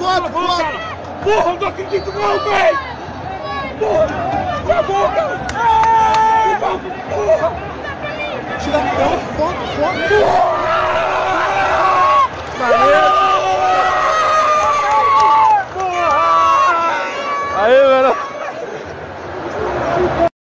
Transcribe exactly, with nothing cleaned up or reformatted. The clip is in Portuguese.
foto, Porra, foto. cara. Porra, eu não acredito não, velho. Porra, por favor, cara. Por favor, porra. Tira foto, foto, foto.